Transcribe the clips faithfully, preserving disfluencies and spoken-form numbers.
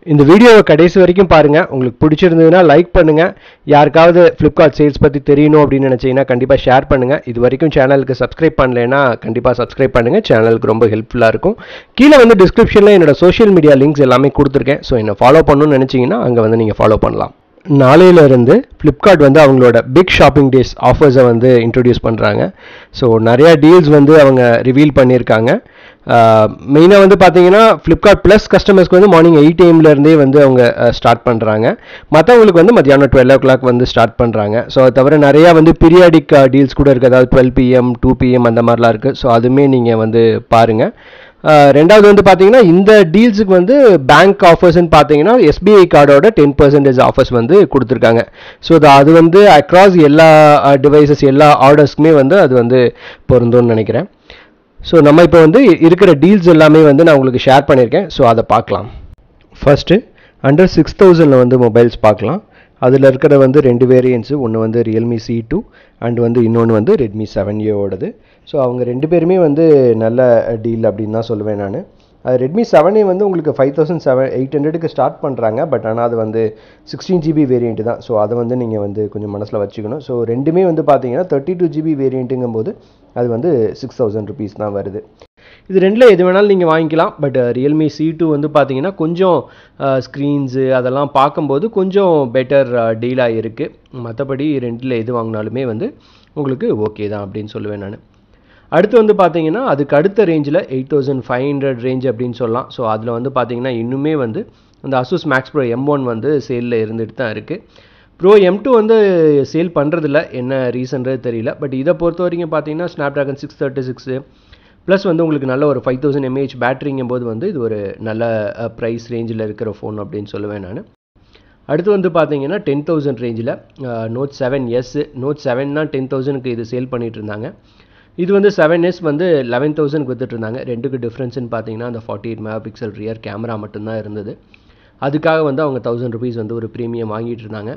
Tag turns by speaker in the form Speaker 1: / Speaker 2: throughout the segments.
Speaker 1: இந்த வீடியோவை கடைசி வரைக்கும் பாருங்கள். உங்களுக்கு பிடிச்சிருந்ததுன்னா லைக் பண்ணுங்கள். யாருக்காவது ஃப்ளிப்கார்ட் சேல்ஸ் பற்றி தெரியணும் அப்படின்னு நினச்சிங்கன்னா கண்டிப்பாக ஷேர் பண்ணுங்கள். இது வரைக்கும் சேனலுக்கு சப்ஸ்கிரைப் பண்ணலைன்னா கண்டிப்பாக சப்ஸ்கிரைப் பண்ணுங்கள். சேனலுக்கு ரொம்ப ஹெல்ப்ஃபுல்லாக இருக்கும். கீழே வந்து டிஸ்கிரிப்ஷனில் என்னோட சோஷியல் மீடியா லிங்க்ஸ் எல்லாமே கொடுத்துருக்கேன். ஸோ என்னை ஃபாலோ பண்ணணும்னு நினச்சிங்கன்னா அங்கே வந்து நீங்கள் ஃபாலோ பண்ணலாம். நாளையிலேருந்து ஃப்ளிப்கார்ட் வந்து அவங்களோட பிக் ஷாப்பிங் டேஸ் ஆஃபர்ஸை வந்து இன்ட்ரடியூஸ் பண்ணுறாங்க. ஸோ நிறையா டீல்ஸ் வந்து அவங்க ரிவீல் பண்ணியிருக்காங்க. மெயினாக வந்து பார்த்தீங்கன்னா ஃப்ளிப்கார்ட் ப்ளஸ் கஸ்டமர்ஸ்க்கு வந்து மார்னிங் எயிட் ஏஎம்லேருந்தே வந்து அவங்க ஸ்டார்ட் பண்ணுறாங்க. மற்றவங்களுக்கு வந்து மத்தியானம் டுவெல் ஓ கிளாக் வந்து ஸ்டார்ட் பண்ணுறாங்க. ஸோ அது தவிர நிறையா வந்து பீரியாடிக் டீல்ஸ் கூட இருக்குது. அதாவது டுவெல் பிஎம் டூ பிஎம் அந்த மாதிரிலாம் இருக்குது. ஸோ அதுவுமே நீங்கள் வந்து பாருங்கள். ரெண்டாவது வந்து பார்த்தீங்கன்னா இந்த டீல்ஸுக்கு வந்து பேங்க் ஆஃபர்ஸ்ன்னு பார்த்தீங்கன்னா எஸ்பிஐ கார்டோட டென் பர்சன்டேஜ் ஆஃபர்ஸ் வந்து கொடுத்துருக்காங்க. ஸோ அது வந்து அக்ராஸ் எல்லா டிவைசஸ் எல்லா ஆர்டர்ஸ்க்குமே வந்து அது வந்து பொருந்தும்னு நினைக்கிறேன். ஸோ நம்ம இப்போ வந்து இருக்கிற டீல்ஸ் எல்லாமே வந்து நான் உங்களுக்கு ஷேர் பண்ணியிருக்கேன். ஸோ அதை பார்க்கலாம். ஃபர்ஸ்ட்டு அண்டர் சிக்ஸ் தௌசண்டில் வந்து மொபைல்ஸ் பார்க்கலாம். அதில் இருக்கிற வந்து ரெண்டு வேரியன்ஸு, ஒன்று வந்து ரியல்மி சி டூ அண்ட் வந்து இன்னொன்று வந்து ரெட்மி செவன் ஏவோடது. ஸோ அவங்க ரெண்டு பேருமே வந்து நல்ல டீல் அப்படின்னு தான் சொல்லுவேன் நான். ரெட்மி செவனே வந்து உங்களுக்கு ஃபைவ் தௌசண்ட் செவன் எயிட் ஹண்ட்ரடுக்கு ஸ்டார்ட் பண்ணுறாங்க. பட் ஆனால் அது வந்து சிக்ஸ்டீன் ஜிபி வேரியண்ட்டு தான். ஸோ அதை வந்து நீங்கள் வந்து கொஞ்சம் மனசில் வச்சுக்கணும். ஸோ ரெண்டுமே வந்து பார்த்தீங்கன்னா தேர்ட்டி டூ ஜிபி வேரியண்ட்டுங்கும் போது அது வந்து சிக்ஸ் தௌசண்ட் ருபீஸ் தான் வருது. இது ரெண்டில் எது வேணாலும் நீங்கள் வாங்கிக்கலாம். பட் ரியல்மி சி டூ வந்து பார்த்தீங்கன்னா கொஞ்சம் ஸ்க்ரீன்ஸு அதெல்லாம் பார்க்கும்போது கொஞ்சம் பெட்டர் டீலாக இருக்குது. மற்றபடி ரெண்டில் எது வாங்கினாலுமே வந்து உங்களுக்கு ஓகே தான் அப்படின்னு சொல்லுவேன் நான். அடுத்து வந்து பார்த்தீங்கன்னா அதுக்கு அடுத்த ரேஞ்சில் eight thousand five hundred range அப்படின்னு சொல்லலாம். ஸோ அதில் வந்து பார்த்தீங்கன்னா இன்னுமே வந்து அந்த Asus Max Pro M one வந்து சேலில் இருந்துட்டு தான் இருக்குது. ப்ரோ எம் டூ வந்து சேல் பண்ணுறதில்ல, என்ன ரீசன்றது தெரியல. பட் இதை பொறுத்த வரைக்கும் பார்த்தீங்கன்னா Snapdragon six thirty six plus வந்து உங்களுக்கு நல்ல ஒரு ஃபைவ் தௌசண்ட் எம்ஏஹெச் பேட்டரிங்கும் போது வந்து இது ஒரு நல்ல ப்ரைஸ் ரேஞ்சில் இருக்கிற ஃபோன் அப்படின்னு சொல்லுவேன் நான். அடுத்து வந்து பார்த்தீங்கன்னா டென் தௌசண்ட் ரேஞ்சில் Note seven S Note seven தான் டென் தௌசண்ட்க்கு இது சேல் பண்ணிகிட்டு இருந்தாங்க. இது வந்து செவன் எஸ் வந்து லெவன் தௌசண்ட்க்கு வித்துட்டு இருந்தாங்க. ரெண்டுக்கு டிஃப்ரென்ஸ்னு பார்த்தீங்கன்னா அந்த forty eight mega pixel rear camera மட்டும்தான் இருந்தது. அதுக்காக வந்து அவங்க தௌசண்ட் ருபீஸ் வந்து ஒரு ப்ரீமியம் வாங்கிட்டு இருந்தாங்க.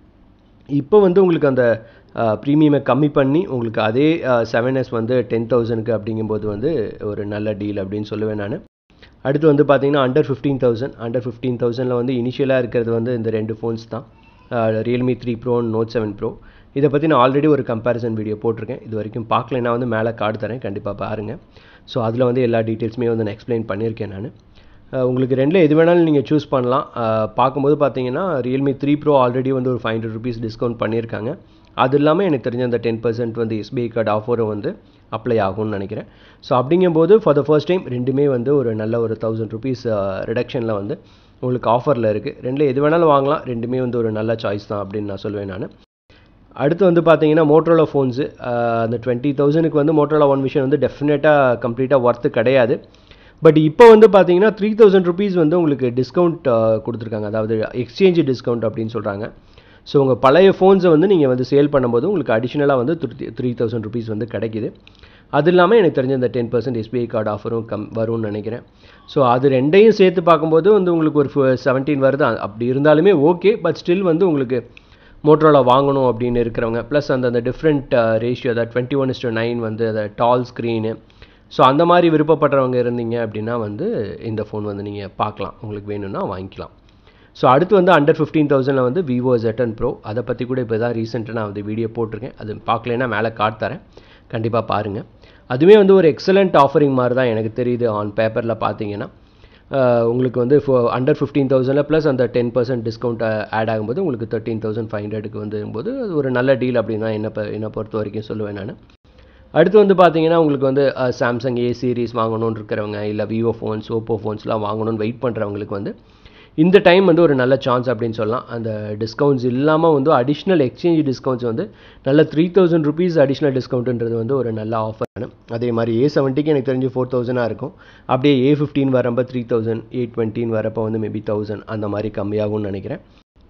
Speaker 1: இப்போ வந்து உங்களுக்கு அந்த ப்ரீமியமை கம்மி பண்ணி உங்களுக்கு அதே செவன் எஸ் வந்து டென் தௌசண்ட்க்கு அப்படிங்கும்போது வந்து ஒரு நல்ல டீல் அப்படின்னு சொல்லுவேன் நான். அடுத்து வந்து பார்த்தீங்கன்னா under fifteen thousand under fifteen தௌசண்டில் வந்து இனிஷியலாக இருக்கிறது வந்து இந்த ரெண்டு ஃபோன்ஸ் தான், Realme three Pro Note seven Pro. இதை பற்றி நான் ஆல்ரெடி ஒரு கம்பேரிசன் வீடியோ போட்டிருக்கேன். இது வரைக்கும் பார்க்கலைன்னா வந்து மேலே கார்டு தரேன், கண்டிப்பாக பாருங்கள். ஸோ அதில் வந்து எல்லா டீட்டெயில்ஸுமே வந்து நான் எக்ஸ்பிளைன் பண்ணியிருக்கேன் நான். உங்களுக்கு ரெண்டில் எது வேணாலும் நீங்கள் சூஸ் பண்ணலாம். பார்க்கும்போது பார்த்தீங்கன்னா ரியல்மி த்ரீ ப்ரோ ஆல்ரெடி வந்து ஒரு ஃபைவ் ஹண்ட்ரட் ருபீஸ் டிஸ்கவுண்ட் பண்ணியிருக்காங்க. அது இல்லாமல் எனக்கு தெரிஞ்ச அந்த டென் பர்சன்ட் வந்து எஸ்பிஐ கார்டு ஆஃபரும் வந்து அப்ளை ஆகும்னு நினைக்கிறேன். ஸோ அப்படிங்கும்போது ஃபார் த ஃபர்ஸ்ட் டைம் ரெண்டுமே வந்து ஒரு நல்ல ஒரு தௌசண்ட் ருபீஸ் ரிடக்ஷனில் வந்து உங்களுக்கு ஆஃபரில் இருக்குது. ரெண்டில் எது வேணாலும் வாங்கலாம், ரெண்டுமே வந்து ஒரு நல்ல சாய்ஸ் தான் அப்படின்னு நான் சொல்லுவேன் நான். அடுத்து வந்து பார்த்தீங்கன்னா மோட்டோரோலா ஃபோன்ஸு, அந்த டுவெண்ட்டி தௌசண்ட்க்கு வந்து மோட்டோரோலா ஒன் விஷன் வந்து டெஃபினட்டாக கம்ப்ளீட்டாக ஒர்த்து கிடையாது. பட் இப்போ வந்து பார்த்தீங்கன்னா த்ரீ தௌசண்ட் ருபீஸ் வந்து உங்களுக்கு டிஸ்கவுண்ட் கொடுத்துருக்காங்க, அதாவது எக்ஸ்சேஞ்ச் டிஸ்கவுண்ட் அப்படின்னு சொல்கிறாங்க. ஸோ உங்கள் பழைய ஃபோன்ஸை வந்து நீங்கள் வந்து சேல் பண்ணும்போது உங்களுக்கு அடிஷ்னலாக வந்து த்ரீ தௌசண்ட் ருபீஸ் வந்து கிடைக்கிது. அது இல்லாமல் எனக்கு தெரிஞ்ச இந்த டென் பர்சன்ட் எஸ்பிஐ கார்டு ஆஃபரும் கம் வரும்னு நினைக்கிறேன். ஸோ அது ரெண்டையும் சேர்த்து பார்க்கும்போது வந்து உங்களுக்கு ஒரு செவன்டீன் வருது. அப்படி இருந்தாலுமே ஓகே, பட் ஸ்டில் வந்து உங்களுக்கு மோட்டரோலா வாங்கணும் அப்படின்னு இருக்கிறவங்க ப்ளஸ் அந்த அந்த டிஃப்ரெண்ட் ரேஷியோ அதாவது டுவெண்ட்டி ஒன் இஸ்டு நைன் வந்து அந்த டால் ஸ்க்ரீனு, ஸோ அந்த மாதிரி விருப்பப்படுறவங்க இருந்தீங்க அப்படின்னா வந்து இந்த ஃபோன் வந்து நீங்கள் பார்க்கலாம், உங்களுக்கு வேணும்னா வாங்கிக்கலாம். ஸோ அடுத்து வந்து அண்டர் ஃபிஃப்டீன் தௌசண்டில் வந்து விவோ Z டென் ப்ரோ, அதை பற்றி கூட இப்போ தான் ரீசெண்டாக நான் வந்து வீடியோ போட்டிருக்கேன். அது பார்க்கலைன்னா மேலே கார்டு தரேன், கண்டிப்பாக பாருங்கள். அதுவே வந்து ஒரு எக்ஸலண்ட் ஆஃபரிங் மாதிரி தான் எனக்கு தெரியுது. ஆன் பேப்பரில் பார்த்தீங்கன்னா உங்களுக்கு வந்து அண்டர் ஃபிஃப்டீன் தௌசண்டில் ப்ளஸ் அந்த டென் பர்சன்ட் டிஸ்கவுண்ட் ஆட் ஆகும்போது உங்களுக்கு தேர்ட்டீன் தௌசண்ட் ஃபைவ் ஹண்ட்ரடுக்கு வந்தும்போது அது ஒரு நல்ல டீல் அப்படின்னு தான் என்ன என்னை பொறுத்த வரைக்கும் சொல்லுவேன் நான். அடுத்து வந்து பார்த்தீங்கன்னா உங்களுக்கு வந்து சாம்சங் ஏ சீரீஸ் வாங்கணுன்னு இருக்கிறவங்க, இல்லை விவோ ஃபோன்ஸ் ஓப்போ ஃபோன்ஸ்லாம் வாங்கணும்னு வெயிட் பண்ணுறவங்களுக்கு வந்து இந்த டைம் வந்து ஒரு நல்ல சான்ஸ் அப்படின்னு சொல்லலாம். அந்த டிஸ்கவுண்ட்ஸ் இல்லாமல் வந்து அடிஷ்னல் எக்ஸ்சேஞ்ச் டிஸ்கவுண்ட்ஸ் வந்து நல்ல த்ரீ தௌசண்ட் ருபீஸ் அடிஷ்னல் டிஸ்கவுண்ட்ன்றது வந்து ஒரு நல்ல ஆஃபர். அதே மாதிரி ஏ செவன்ட்டிக்கு எனக்கு தெரிஞ்சு ஃபோர் தௌசண்டாக இருக்கும். அப்படியே ஏ ஃபிஃப்டீன் வரப்போ த்ரீ தௌசண்ட் ஏ டுவெண்ட்டின் வரப்போ வந்து மேபி தௌசண்ட் அந்த மாதிரி கம்மியாகும்னு நினைக்கிறேன்.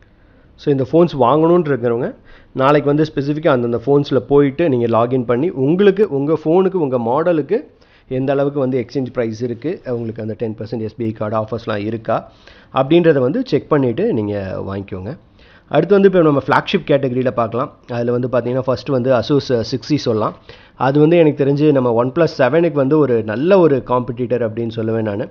Speaker 1: ஸோ இந்த ஃபோன்ஸ் வாங்கணுன்னு இருக்கிறவங்க நாளைக்கு வந்து ஸ்பெசிஃபிக்காக அந்தந்த ஃபோன்ஸில் போயிட்டு நீங்கள் லாகின் பண்ணி உங்களுக்கு உங்கள் ஃபோனுக்கு உங்கள் மாடலுக்கு எந்த அளவுக்கு வந்து எக்ஸ்சேஞ்ச் ப்ரைஸ் இருக்குது, உங்களுக்கு அந்த டென் பர்சன்ட் எஸ்பிஐ கார்டு ஆஃபர்ஸ்லாம் இருக்கா அப்படின்றத வந்து செக் பண்ணிவிட்டு நீங்கள் வாங்கிக்கோங்க. அடுத்து வந்து இப்போ நம்ம ஃப்ளாக்ஷிப் கேட்டகரியில் பார்க்கலாம். அதில் வந்து பார்த்தீங்கன்னா ஃபஸ்ட்டு வந்து அசூஸ் சிக்ஸ்டி சொல்லலாம். அது வந்து எனக்கு தெரிஞ்சு நம்ம ஒன் ப்ளஸ் செவனுக்கு வந்து ஒரு நல்ல ஒரு காம்படிட்டர் அப்படின்னு சொல்லுவேன் நான்.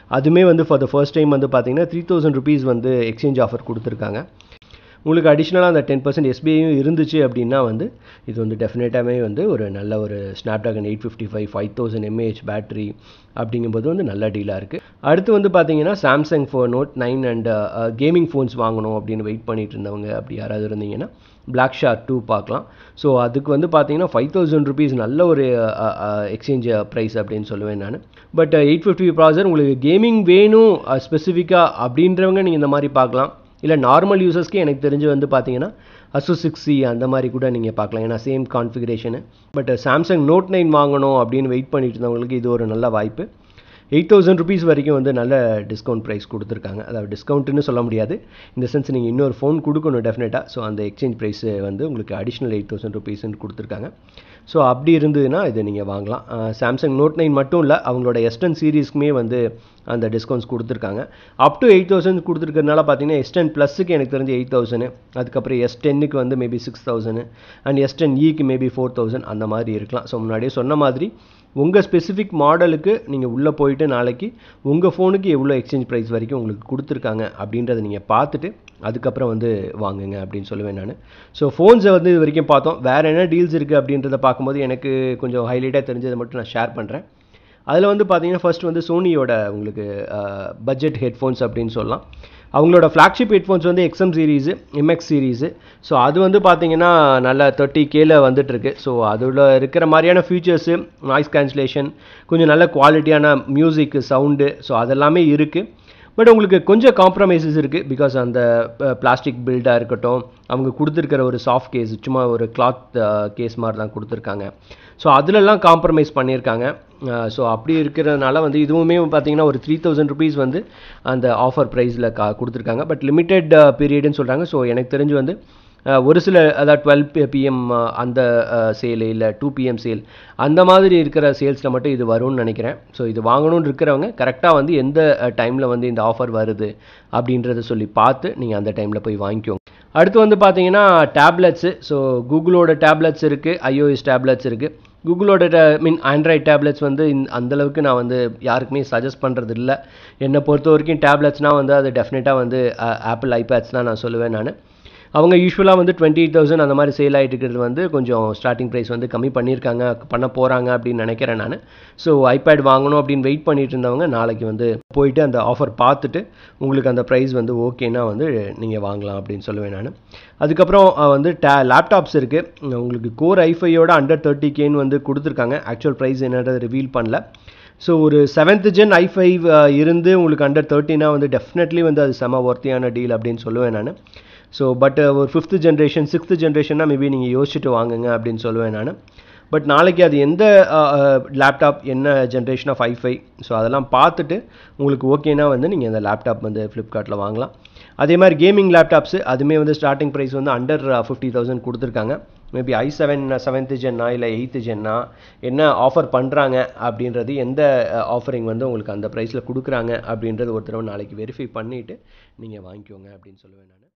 Speaker 1: அதுமே வந்து ஃபார் த ஃபர்ஸ்ட் டைம் வந்து பார்த்தீங்கன்னா த்ரீ தௌசண்ட் ருபீஸ் வந்து எக்ஸ்சேஞ்ச் ஆஃபர் கொடுத்துருக்காங்க. உங்களுக்கு அடிஷ்னலாக அந்த டென் பர்சன்ட் எஸ்பிஐயும் இருந்துச்சு அப்படின்னா வந்து இது வந்து டெஃபினட்டாகவே வந்து ஒரு நல்ல ஒரு Snapdragon eight fifty five five thousand mAh battery அப்படிங்கும்போது வந்து நல்ல டீலாக இருக்குது. அடுத்து வந்து பார்த்தீங்கன்னா Samsung four Note nine and gaming phones வாங்கணும் அப்படின்னு வெயிட் பண்ணிட்டு இருந்தவங்க அப்படி யாராவது இருந்தீங்கன்னா பிளாக் ஷார்க் டூ பார்க்கலாம். ஸோ அதுக்கு வந்து பார்த்தீங்கன்னா ஃபைவ் தௌசண்ட் ருபீஸ் நல்ல ஒரு எக்ஸ்சேஞ்ச் ப்ரைஸ் அப்படின்னு சொல்லுவேன் நான். பட் எயிட் ஃபிஃப்டி ப்ராசர் உங்களுக்கு கேமிங் வேணும் ஸ்பெசிஃபிக்காக அப்படின்றவங்க நீங்கள் இந்த மாதிரி பார்க்கலாம். இல்லை நார்மல் யூசர்ஸ்க்கு எனக்கு தெரிஞ்சு வந்து பார்த்தீங்கன்னா அசூஸ் சிக்ஸ் சி அந்த மாதிரி கூட நீங்கள் பார்க்கலாம், ஏன்னா same configuration. But Samsung Note nine வாங்கணும் அப்படின்னு வெயிட் பண்ணிட்டு இருந்தவங்களுக்கு இது ஒரு நல்ல வாய்ப்பு. எயிட் தௌசண்ட் ருபீஸ் வரைக்கும் வந்து நல்ல டிஸ்கவுண்ட் ப்ரைஸ் கொடுத்துருக்காங்க. அதாவது டிஸ்கவுண்ட்டுன்னு சொல்ல முடியாது, இந்த சென்ஸ் நீங்கள் இன்னொரு ஃபோன் கொடுக்கணும் டெஃபினட்டாக. ஸோ அந்த எக்ஸ்சேஞ்ச் ப்ரைஸ் வந்து உங்களுக்கு அடிஷ்னல் எயிட் தௌசண்ட் ருபீஸ்ன்னு கொடுத்துருக்காங்க. ஸோ அப்படி இருந்ததுன்னா இதை நீங்கள் வாங்கலாம். சாம்சங் நோட் நைன் மட்டும் இல்லை, அவங்களோட எஸ் டென் சீரீஸ்க்குமே வந்து அந்த டிஸ்கவுண்ட்ஸ் கொடுத்துருக்காங்க. அப் டு எயிட் தௌசண்ட் கொடுத்துருக்கறனால பார்த்தீங்கன்னா எஸ் டென் ப்ளஸுக்கு எனக்கு தெரிஞ்சு எயிட் தௌசண்ட், அதுக்கப்புறம் எஸ் டென்னுக்கு வந்து maybe six thousand and S ten இக்கு மேபி ஃபோர் தௌசண்ட் அந்த மாதிரி இருக்கலாம். ஸோ முன்னாடியே சொன்ன மாதிரி உங்கள் ஸ்பெசிஃபிக் மாடலுக்கு நீங்கள் உள்ளே போயிட்டு நாளைக்கு உங்கள் ஃபோனுக்கு எவ்வளோ எக்ஸ்சேஞ்ச் ப்ரைஸ் வரைக்கும் உங்களுக்கு கொடுத்துருக்காங்க அப்படின்றத நீங்கள் பார்த்துட்டு அதுக்கப்புறம் வந்து வாங்குங்க அப்படின்னு சொல்லுவேன் நான். ஸோ ஃபோன்ஸை வந்து இது வரைக்கும் பார்த்தோம். வேறு என்ன டீல்ஸ் இருக்குது அப்படின்றத பார்க்கும்போது எனக்கு கொஞ்சம் ஹைலைட்டாக தெரிஞ்சதை மட்டும் நான் ஷேர் பண்ணுறேன். அதில் வந்து பார்த்தீங்கன்னா ஃபர்ஸ்ட் வந்து சோனியோட உங்களுக்கு பட்ஜெட் ஹெட்ஃபோன்ஸ் அப்படின்னு சொல்லலாம். அவங்களோட ஃப்ளாக்ஷிப் ஹெட்ஃபோன்ஸ் வந்து XM series, MX series. So அது வந்து பார்த்தீங்கன்னா நல்லா தேர்ட்டி கேல வந்துட்டுருக்கு. ஸோ அதில் இருக்கிற மாதிரியான ஃபீச்சர்ஸு, நாய்ஸ் கேன்சலேஷன், கொஞ்சம் நல்ல குவாலிட்டியான மியூசிக் சவுண்டு, ஸோ அதெல்லாமே இருக்குது. பட் உங்களுக்கு கொஞ்சம் காம்ப்ரமைசஸ் இருக்குது. பிகாஸ் அந்த பிளாஸ்டிக் பில்டாக இருக்கட்டும், அவங்க கொடுத்துருக்கிற ஒரு சாஃப்ட் கேஸ், சும்மா ஒரு கிளாத் கேஸ் மாதிரி தான் கொடுத்துருக்காங்க. ஸோ அதிலெல்லாம் காம்ப்ரமைஸ் பண்ணியிருக்காங்க. ஸோ அப்படி இருக்கிறதுனால வந்து இதுவுமே பார்த்தீங்கன்னா ஒரு த்ரீ தௌசண்ட் ருபீஸ் வந்து அந்த ஆஃபர் ப்ரைஸில் கா கொடுத்துருக்காங்க. பட் லிமிட்டெட் பீரியடுன்னு சொல்கிறாங்க. ஸோ எனக்கு தெரிஞ்சு வந்து ஒரு சில அதாவது டுவெல் பிஎம் அந்த சேலு இல்லை டூ பிஎம் சேல் அந்த மாதிரி இருக்கிற சேல்ஸில் மட்டும் இது வரும்னு நினைக்கிறேன். ஸோ இது வாங்கணும்னு இருக்கிறவங்க கரெக்டாக வந்து எந்த டைமில் வந்து இந்த ஆஃபர் வருது அப்படின்றத சொல்லி பார்த்து நீங்கள் அந்த டைமில் போய் வாங்கிக்கோங்க. அடுத்து வந்து பார்த்தீங்கன்னா டேப்லெட்ஸு. ஸோ கூகுளோட டேப்லெட்ஸ் இருக்குது, ஐஓஎஸ் டேப்லெட்ஸ் இருக்குது. கூகுளோட மீன் ஆண்ட்ராய்ட் டேப்லெட்ஸ் வந்து அந்தளவுக்கு நான் வந்து யாருக்குமே சஜஸ்ட் பண்ணுறது இல்லை. என்னை பொறுத்த வரைக்கும் டேப்லெட்ஸ்னால் வந்து அது டெஃபினட்டாக வந்து ஆப்பிள் ஐபேட்ஸ் தான் நான் சொல்லுவேன் நான். அவங்க யூஸ்வலாக வந்து டுவெண்ட்டி எயிட் தௌசண்ட் அந்த மாதிரி சேல் ஆகிட்டு இருக்கிறது வந்து கொஞ்சம் ஸ்டார்டிங் ப்ரைஸ் வந்து கம்மி பண்ணியிருக்காங்க, பண்ண போகிறாங்க அப்படின்னு நினைக்கிறேன் நான். ஸோ ஐபேட் வாங்கணும் அப்படின்னு வெயிட் பண்ணிட்டு இருந்தவங்க நாளைக்கு வந்து போயிட்டு அந்த ஆஃபர் பார்த்துட்டு உங்களுக்கு அந்த ப்ரைஸ் வந்து ஓகேனா வந்து நீங்கள் வாங்கலாம் அப்படின்னு சொல்லுவேன் நான். அதுக்கப்புறம் வந்து டே லேப்டாப்ஸ் இருக்குது. உங்களுக்கு கோர் ஐஃபையோட அண்டர் தேர்ட்டி கேன்னு வந்து கொடுத்துருக்காங்க. ஆக்சுவல் ப்ரைஸ் என்னன்றது ரிவீல் பண்ணல. ஸோ ஒரு செவன்த் ஜென் ஐ ஃபைவ் இருந்து உங்களுக்கு அண்டர் தேர்ட்டினா வந்து டெஃபினெட்லி வந்து அது செம ஒர்த்தியான டீல் அப்படின்னு சொல்லுவேன் நான். ஸோ பட் ஒரு ஃபிஃப்த் ஜென்ரேஷன் சிக்ஸ்த் ஜென்ரேஷன்னா மேபி நீங்கள் யோசிச்சுட்டு வாங்குங்க அப்படின்னு சொல்லுவேன் நான். பட் நாளைக்கு அது எந்த லேப்டாப் என்ன generation of i five, so அதெல்லாம் பார்த்துட்டு உங்களுக்கு ஓகேனா வந்து நீங்கள் அந்த லேப்டாப் வந்து ஃப்ளிப்கார்ட்டில் வாங்கலாம். அதே மாதிரி கேமிங் லேப்டாப்ஸு அதுவுமே வந்து ஸ்டார்டிங் ப்ரைஸ் வந்து அண்டர் ஃபிஃப்டி தௌசண்ட் கொடுத்துருக்காங்க. மேபி ஐ செவன் செவன்த் ஜென்னா இல்லை எயித்து ஜென்னா என்ன ஆஃபர் பண்ணுறாங்க அப்படின்றது, எந்த ஆஃபரிங் வந்து உங்களுக்கு அந்த ப்ரைஸில் கொடுக்குறாங்க அப்படின்றது ஒரு தடவை நாளைக்கு வெரிஃபை பண்ணிவிட்டு நீங்கள் வாங்கிக்கோங்க அப்படின்னு சொல்லுவேன் நான்.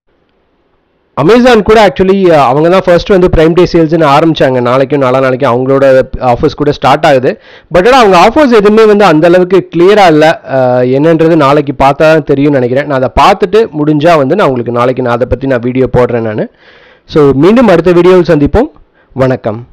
Speaker 1: அமேசான் கூட ஆக்சுவலி அவங்க தான் ஃபர்ஸ்ட் வந்து ப்ரைம் டே சேல்ஸ்னு ஆரம்பிச்சாங்க. நாளைக்கும் நாலா நாளைக்கும் அவங்களோட ஆஃபர்ஸ் கூட ஸ்டார்ட் ஆகுது. பட் ஆனால் அவங்க ஆஃபர்ஸ் எதுவுமே வந்து அந்த அளவுக்கு கிளியராக இல்லை. என்னன்றது நாளைக்கு பார்த்தா தான் தெரியும்னு நினைக்கிறேன். நான் அதை பார்த்துட்டு முடிஞ்சால் வந்து நான் உங்களுக்கு நாளைக்கு நான் அதை பற்றி நான் வீடியோ போடுறேன் நான். ஸோ மீண்டும் அடுத்த வீடியோவில் சந்திப்போம். வணக்கம்.